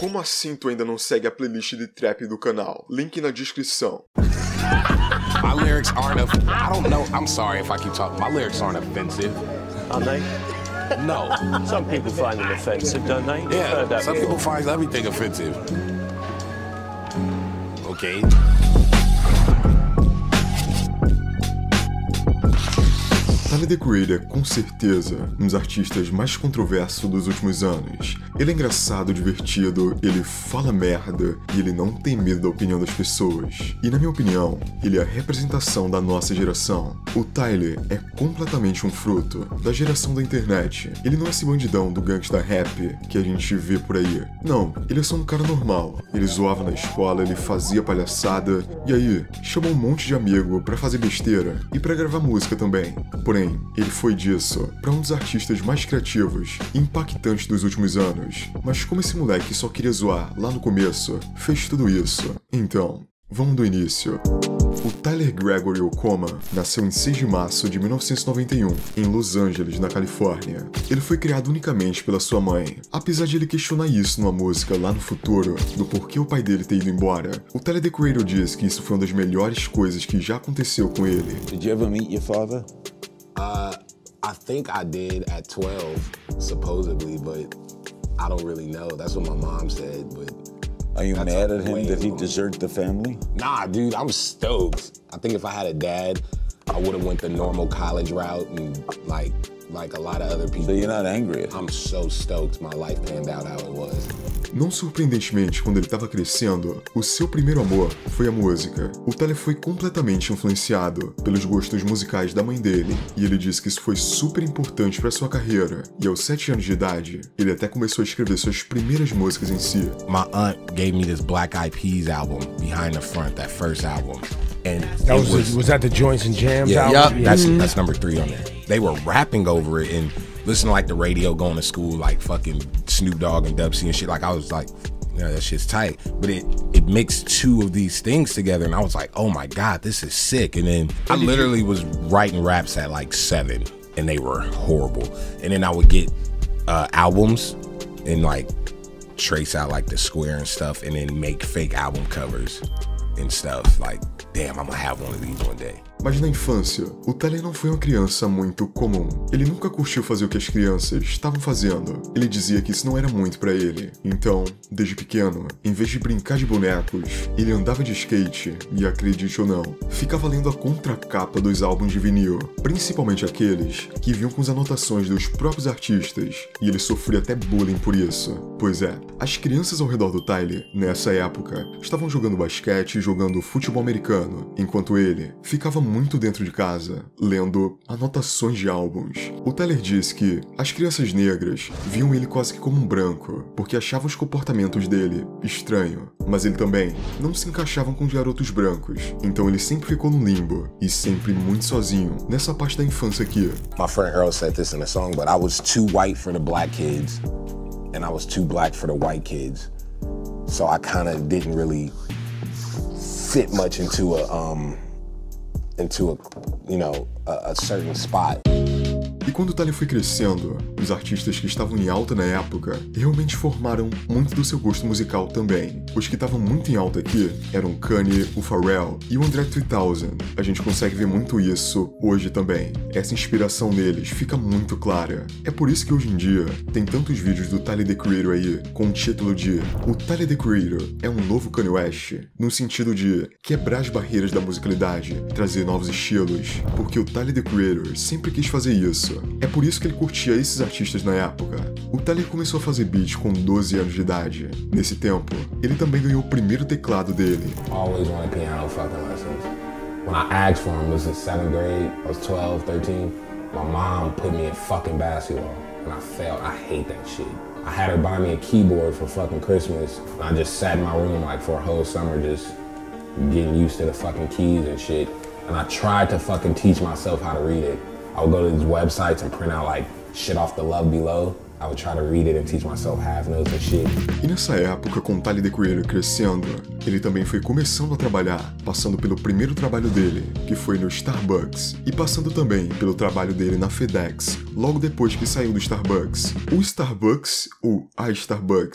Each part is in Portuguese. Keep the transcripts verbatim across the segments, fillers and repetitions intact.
Como assim tu ainda não segue a playlist de trap do canal? Link na descrição. My lyrics aren't, I don't know, I'm sorry if I keep talking, my lyrics aren't offensive. Are they? No. Some people find them offensive, don't they? You've Yeah, heard that some before. people find everything offensive. Okay. Tyler, The Creator é com certeza um dos artistas mais controversos dos últimos anos. Ele é engraçado, divertido, ele fala merda e ele não tem medo da opinião das pessoas. E na minha opinião, ele é a representação da nossa geração. O Tyler é completamente um fruto da geração da internet. Ele não é esse bandidão do gangsta rap que a gente vê por aí. Não, ele é só um cara normal. Ele zoava na escola, ele fazia palhaçada e aí chamou um monte de amigo pra fazer besteira e pra gravar música também. Porém, ele foi disso para um dos artistas mais criativos e impactantes dos últimos anos. Mas como esse moleque só queria zoar lá no começo, fez tudo isso. Então, vamos do início. O Tyler Gregory Okoma nasceu em seis de março de mil novecentos e noventa e um, em Los Angeles, na Califórnia. Ele foi criado unicamente pela sua mãe. Apesar de ele questionar isso numa música lá no futuro, do porquê o pai dele ter ido embora, o Tyler, The Creator, diz que isso foi uma das melhores coisas que já aconteceu com ele. Did you ever meet your father? Uh, I think I did at twelve, supposedly, but I don't really know. That's what my mom said, but... Are you That's mad at him way that he long. deserted the family? Nah, dude, I'm stoked. I think if I had a dad, I would have went the normal college route and like like a lot of other people. So you're not angry at him? I'm so stoked my life panned out how it was. Não surpreendentemente, quando ele estava crescendo, o seu primeiro amor foi a música. O Tyler foi completamente influenciado pelos gostos musicais da mãe dele, e ele disse que isso foi super importante para sua carreira. E aos sete anos de idade, ele até começou a escrever suas primeiras músicas em si. My aunt gave me this Black Eyed Peas album, Behind the Front, that first album. And That it was, was, was that the Joints and Jams yeah, album? yeah, that's that's number three on there. They were rapping over it and listening to like the radio, going to school like fucking Snoop Dogg and Dub C and shit. Like I was like, yeah, that shit's tight. But it it mixed two of these things together, and I was like, oh my god, this is sick. And then I literally was writing raps at like seven, and they were horrible. And then I would get uh, albums and like trace out like the square and stuff, and then make fake album covers and stuff. Like, damn, I'm gonna have one of these one day. Mas na infância, o Tyler não foi uma criança muito comum. Ele nunca curtiu fazer o que as crianças estavam fazendo. Ele dizia que isso não era muito pra ele. Então, desde pequeno, em vez de brincar de bonecos, ele andava de skate e, acredite ou não, ficava lendo a contracapa dos álbuns de vinil, principalmente aqueles que vinham com as anotações dos próprios artistas, e ele sofria até bullying por isso. Pois é, as crianças ao redor do Tyler, nessa época, estavam jogando basquete e jogando futebol americano, enquanto ele ficava muito dentro de casa, lendo anotações de álbuns. O Tyler disse que as crianças negras viam ele quase que como um branco, porque achavam os comportamentos dele estranho, mas ele também não se encaixava com os garotos brancos, então ele sempre ficou no limbo, e sempre muito sozinho, nessa parte da infância aqui. My friend Earl said this in a song, but I was too white for the black kids, and I was too black for the white kids. So I kind of didn't really fit much into a, um, into a, you know, a, a certain spot. E quando o Tyler foi crescendo, os artistas que estavam em alta na época realmente formaram muito do seu gosto musical também. Os que estavam muito em alta aqui eram Kanye, o Pharrell e o Andre três mil. A gente consegue ver muito isso hoje também. Essa inspiração neles fica muito clara. É por isso que hoje em dia tem tantos vídeos do Tyler, The Creator aí com o título de O Tyler, The Creator é um novo Kanye West, no sentido de quebrar as barreiras da musicalidade, trazer novos estilos, porque o Tyler, The Creator sempre quis fazer isso. É por isso que ele curtia esses artistas na época. O Tyler começou a fazer beats com doze anos de idade. Nesse tempo, ele também ganhou o primeiro teclado dele. Always wanted piano fucking lessons. When I asked for them, it was in seventh grade, I was twelve, thirteen. My mom put me in fucking basketball, and I failed. I hate that shit. I had her buy me a keyboard for fucking Christmas, and I just sat in my room like for a whole summer just getting used to the fucking keys and shit. And I tried to fucking teach myself how to read it. I would go to these websites and print out like shit off the Love Below. I would try to read it and teach myself half notes and shit. E nessa época, com o Tyler, The Creator crescendo, ele também foi começando a trabalhar, passando pelo primeiro trabalho dele, que foi no Starbucks, e passando também pelo trabalho dele na FedEx, logo depois que saiu do Starbucks. O Starbucks, ou a Starbucks,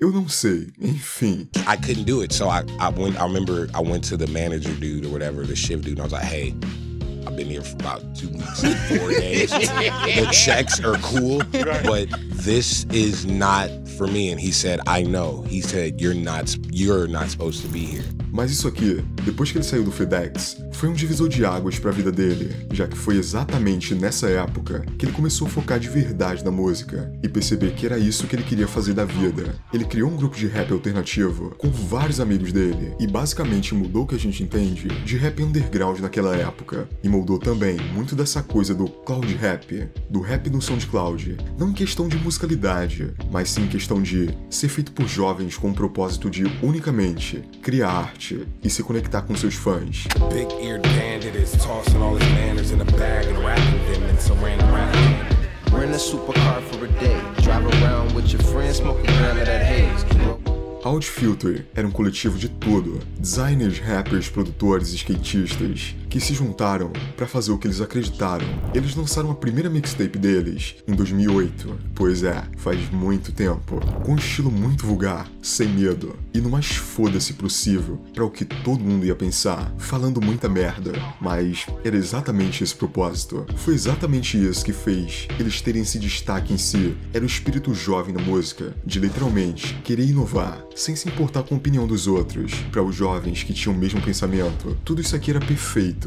Eu não sei, enfim. I couldn't do it, so I, I went. I remember I went to the manager dude or whatever, the shift dude, and I was like, "Hey, I've been here for about two weeks, four days. The checks are cool, but this is not for me." And he said, "I know." He said, "You're not. You're not supposed to be here." Mas isso aqui, depois que ele saiu do FedEx, foi um divisor de águas para a vida dele, já que foi exatamente nessa época que ele começou a focar de verdade na música e perceber que era isso que ele queria fazer da vida. Ele criou um grupo de rap alternativo com vários amigos dele e basicamente mudou o que a gente entende de rap underground naquela época e moldou também muito dessa coisa do cloud rap, do rap no SoundCloud, não em questão de musicalidade, mas sim em questão de ser feito por jovens com o propósito de unicamente criar arte e se conectar com seus fãs. Big-eared bandit is tossing all his manners in a bag and wrapping them in saran wrap. Rent a supercar for a day, drive around with your friends, smoke a gram of that haze. Audi Filter era um coletivo de tudo, designers, rappers, produtores e skatistas, que se juntaram para fazer o que eles acreditaram. Eles lançaram a primeira mixtape deles em dois mil e oito, pois é, faz muito tempo, com um estilo muito vulgar, sem medo, e no mais foda-se possível para o que todo mundo ia pensar, falando muita merda, mas era exatamente esse propósito. Foi exatamente isso que fez eles terem esse destaque em si, era o espírito jovem da música, de literalmente querer inovar, sem se importar com a opinião dos outros, para os jovens que tinham o mesmo pensamento. Tudo isso aqui era perfeito.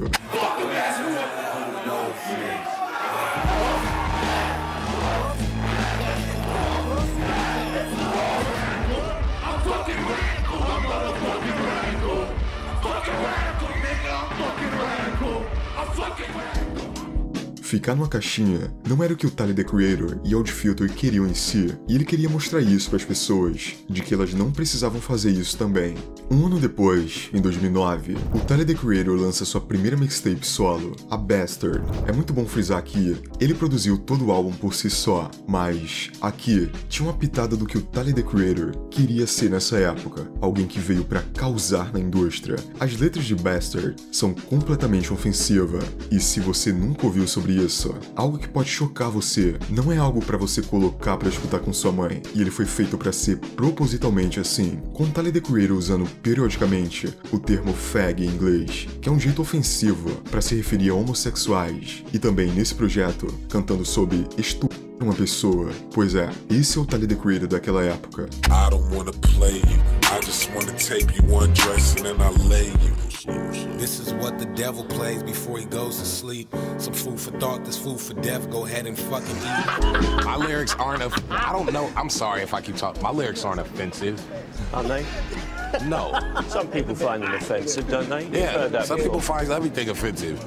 Ficar numa caixinha não era o que o Tyler, The Creator e Audi Filter queriam em si, e ele queria mostrar isso para as pessoas, de que elas não precisavam fazer isso também. Um ano depois, em dois mil e nove, o Tyler, The Creator lança sua primeira mixtape solo, a Bastard. É muito bom frisar que ele produziu todo o álbum por si só, mas aqui tinha uma pitada do que o Tyler, The Creator queria ser nessa época, alguém que veio para causar na indústria. As letras de Bastard são completamente ofensivas, e se você nunca ouviu sobre isso, algo que pode chocar você, não é algo pra você colocar pra escutar com sua mãe, e ele foi feito pra ser propositalmente assim, com o Tyler, The Creator usando periodicamente o termo fag em inglês, que é um jeito ofensivo pra se referir a homossexuais, e também nesse projeto cantando sobre estupro uma pessoa. Pois é, esse é o Tyler, The Creator daquela época. I don't wanna play you, I just wanna take you undress and then I lay you. This is what the devil plays before he goes to sleep. Some food for thought, this food for death. Go ahead and fucking eat. My lyrics aren't. Of, I don't know. I'm sorry if I keep talking. My lyrics aren't offensive. Aren't they? No. Some people find them offensive, don't they? You've Yeah. heard that Some before. people find everything offensive.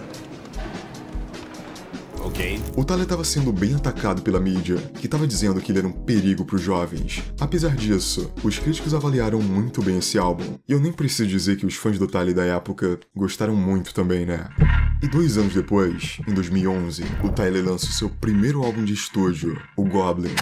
Ok. O Tyler estava sendo bem atacado pela mídia, que estava dizendo que ele era um perigo para os jovens. Apesar disso, os críticos avaliaram muito bem esse álbum, e eu nem preciso dizer que os fãs do Tyler da época gostaram muito também, né? E dois anos depois, em dois mil e onze, o Tyler lança o seu primeiro álbum de estúdio, o Goblin.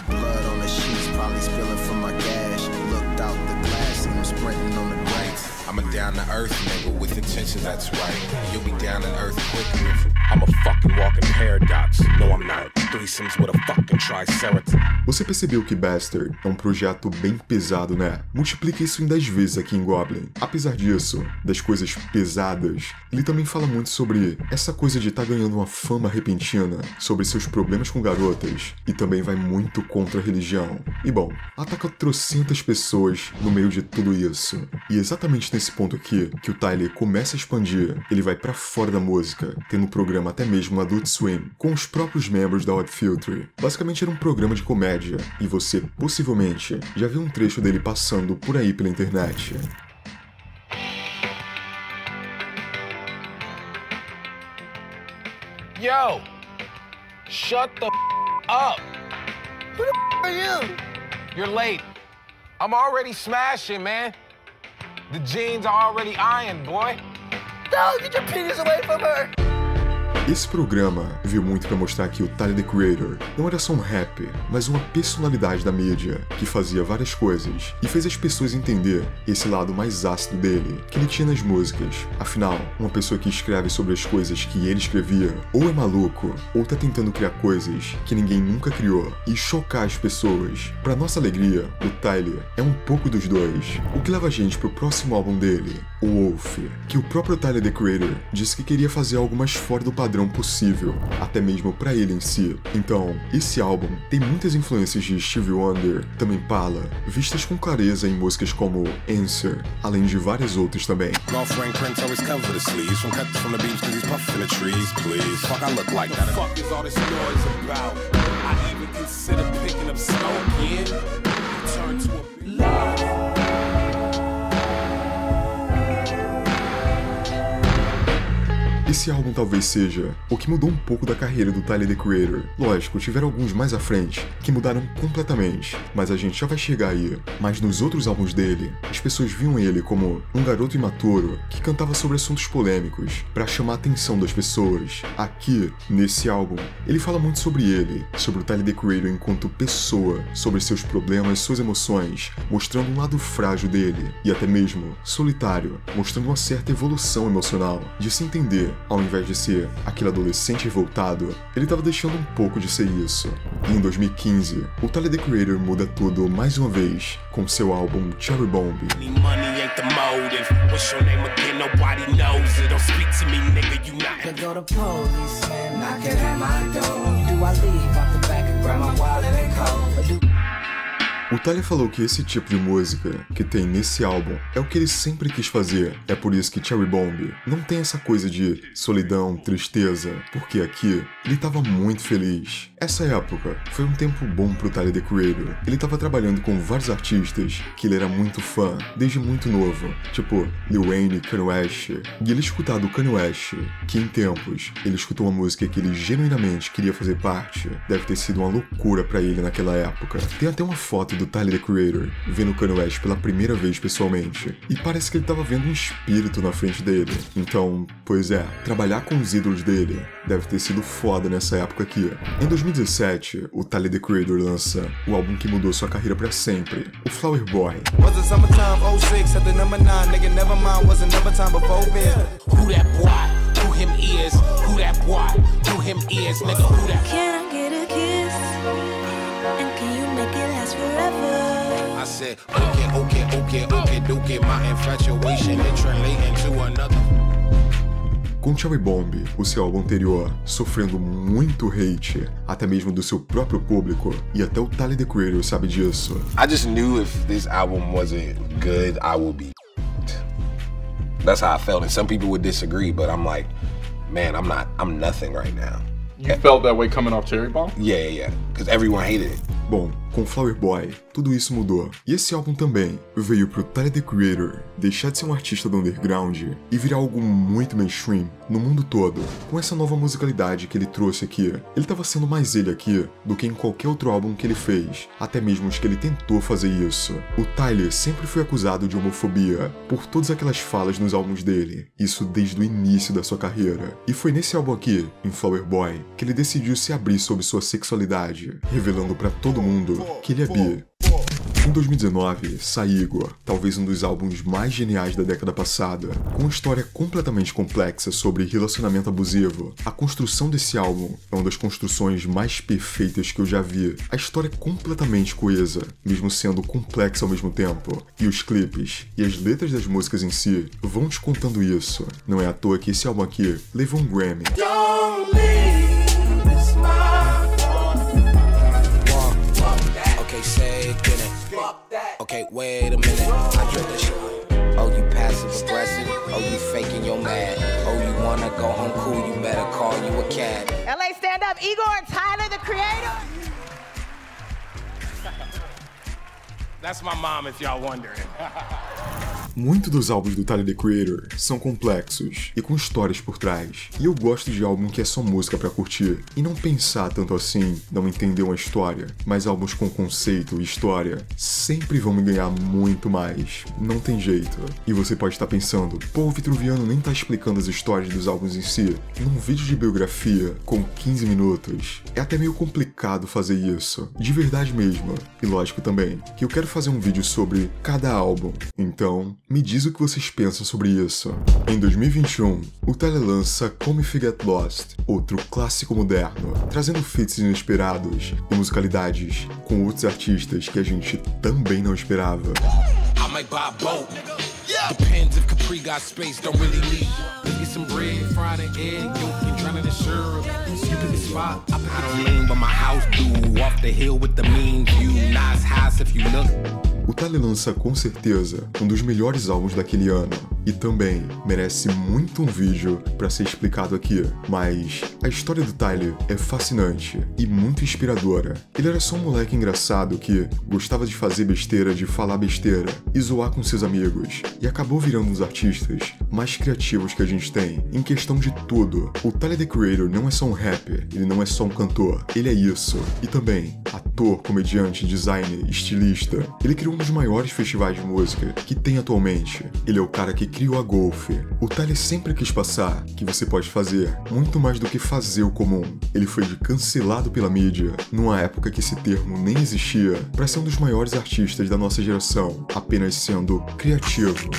I'm a down-to-earth nigga with intentions that's right. You'll be down to earth quick. I'm a fucking walking paradox. No, I'm not. Threesomes with a fucking triceratops. Você percebeu que Bastard é um projeto bem pesado, né? Multiplica isso em dez vezes aqui em Goblin. Apesar disso, das coisas pesadas, ele também fala muito sobre essa coisa de estar tá ganhando uma fama repentina, sobre seus problemas com garotas, e também vai muito contra a religião. E bom, ataca trocentas pessoas no meio de tudo isso. E exatamente nesse ponto aqui, que o Tyler começa a expandir, ele vai pra fora da música, tendo um programa até mesmo Adult Swim, com os próprios membros da Audi Filter. Basicamente era um programa de comédia, e você, possivelmente, já viu um trecho dele passando por aí pela internet. Yo! Shut the up! Who the are you? You're late. I'm already smashing, man. The jeans are already ironed, boy. No, get your penis away from her! Esse programa veio muito para mostrar que o Tyler, the Creator, não era só um rapper, mas uma personalidade da mídia, que fazia várias coisas, e fez as pessoas entender esse lado mais ácido dele, que ele tinha nas músicas. Afinal, uma pessoa que escreve sobre as coisas que ele escrevia, ou é maluco, ou tá tentando criar coisas que ninguém nunca criou, e chocar as pessoas. Pra nossa alegria, o Tyler é um pouco dos dois, o que leva a gente pro próximo álbum dele, o Wolf, que o próprio Tyler, the Creator, disse que queria fazer algo mais fora do padrão possível, até mesmo pra ele em si. Então, esse álbum tem muitas influências de Stevie Wonder, Tame Impala, vistas com clareza em músicas como Answer, além de várias outras também. Esse álbum talvez seja o que mudou um pouco da carreira do Tyler, the Creator. Lógico, tiveram alguns mais à frente que mudaram completamente, mas a gente já vai chegar aí. Mas nos outros álbuns dele, as pessoas viam ele como um garoto imaturo que cantava sobre assuntos polêmicos para chamar a atenção das pessoas. Aqui, nesse álbum, ele fala muito sobre ele, sobre o Tyler, the Creator enquanto pessoa, sobre seus problemas, suas emoções, mostrando um lado frágil dele e até mesmo solitário, mostrando uma certa evolução emocional, de se entender. Ao invés de ser aquele adolescente revoltado, ele estava deixando um pouco de ser isso. E em dois mil e quinze, o Tyler, the Creator muda tudo mais uma vez com seu álbum Cherry Bomb. O Tyler falou que esse tipo de música que tem nesse álbum é o que ele sempre quis fazer. É por isso que Cherry Bomb não tem essa coisa de solidão, tristeza, porque aqui ele estava muito feliz. Essa época foi um tempo bom pro Tyler, the Creator. Ele estava trabalhando com vários artistas que ele era muito fã, desde muito novo, tipo Lil Wayne, Kanye West. E ele escutava do Kanye West, que em tempos ele escutou uma música que ele genuinamente queria fazer parte, deve ter sido uma loucura pra ele naquela época. Tem até uma foto do Tyler, the Creator vendo Kanye West pela primeira vez pessoalmente, e parece que ele tava vendo um espírito na frente dele. Então, pois é, trabalhar com os ídolos dele deve ter sido foda nessa época aqui. Em dois mil e dezessete, o Tyler, the Creator lança o álbum que mudou sua carreira pra sempre, o Flower Boy. I said, okay, okay, okay, okay, okay, my infatuation is translating to another. Com Cherry Bomb, o seu álbum anterior, sofrendo muito hate, até mesmo do seu próprio público, e até o Tyler, the Creator sabe disso. I just knew if this album wasn't good, I would be. That's how I felt, and some people would disagree, but I'm like, man, I'm not, I'm nothing right now. You felt that way coming off Cherry Bomb? Yeah, yeah, because everyone hated it. Bom, com Flower Boy, tudo isso mudou. E esse álbum também veio pro Tyler, the Creator deixar de ser um artista do underground e virar algo muito mainstream no mundo todo. Com essa nova musicalidade que ele trouxe aqui, ele tava sendo mais ele aqui do que em qualquer outro álbum que ele fez, até mesmo os que ele tentou fazer isso. O Tyler sempre foi acusado de homofobia por todas aquelas falas nos álbuns dele, isso desde o início da sua carreira. E foi nesse álbum aqui, em Flower Boy, que ele decidiu se abrir sobre sua sexualidade, revelando pra todo mundo que ele é bi. Em dois mil e dezenove, sai Igor, talvez um dos álbuns mais geniais da década passada, com uma história completamente complexa sobre relacionamento abusivo. A construção desse álbum é uma das construções mais perfeitas que eu já vi. A história é completamente coesa, mesmo sendo complexa ao mesmo tempo, e os clipes e as letras das músicas em si vão te contando isso. Não é à toa que esse álbum aqui levou um Grammy. Okay, wait a minute, I dread that shit. Oh, you passive aggressive. Oh, you faking your mad. Oh, you wanna go home cool, you better call you a cad. L A, stand up. Igor, Tyler, the Creator. That's my mom, if y'all wondering. Muitos dos álbuns do Tyler, The Creator são complexos e com histórias por trás. E eu gosto de álbum que é só música pra curtir e não pensar tanto assim, não entender uma história. Mas álbuns com conceito e história sempre vão me ganhar muito mais. Não tem jeito. E você pode estar pensando, pô, o Vitruviano nem tá explicando as histórias dos álbuns em si. Num vídeo de biografia com quinze minutos, é até meio complicado fazer isso. De verdade mesmo. E lógico também, que eu quero fazer um vídeo sobre cada álbum. Então, me diz o que vocês pensam sobre isso. Em dois mil e vinte e um, o Tyler lança Come If You Get Lost, outro clássico moderno, trazendo feats inesperados e musicalidades com outros artistas que a gente também não esperava. I might buy a boat. Depends if Capri got space, don't really need. Let's get some bread, fried an egg, yolk and drown it in syrup. You pick a spot, I pick a dream, but my house due off the hill with the mean view. Nice house if you look. O Tyler lança com certeza um dos melhores álbuns daquele ano e também merece muito um vídeo para ser explicado aqui, mas a história do Tyler é fascinante e muito inspiradora. Ele era só um moleque engraçado que gostava de fazer besteira, de falar besteira e zoar com seus amigos e acabou virando um dos artistas mais criativos que a gente tem em questão de tudo. O Tyler, The Creator não é só um rapper, ele não é só um cantor, ele é isso. E também ator, comediante, designer, estilista. Ele criou um dos maiores festivais de música que tem atualmente. Ele é o cara que criou a Golf. O Tyler sempre quis passar que você pode fazer muito mais do que fazer o comum. Ele foi cancelado pela mídia numa época que esse termo nem existia para ser um dos maiores artistas da nossa geração, apenas sendo criativo.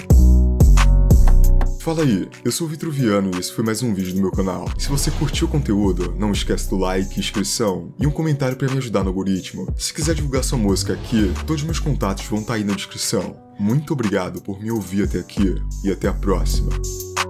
Fala aí, eu sou o Vitruviano e esse foi mais um vídeo do meu canal. Se você curtiu o conteúdo, não esquece do like, inscrição e um comentário para me ajudar no algoritmo. Se quiser divulgar sua música aqui, todos os meus contatos vão estar aí na descrição. Muito obrigado por me ouvir até aqui e até a próxima.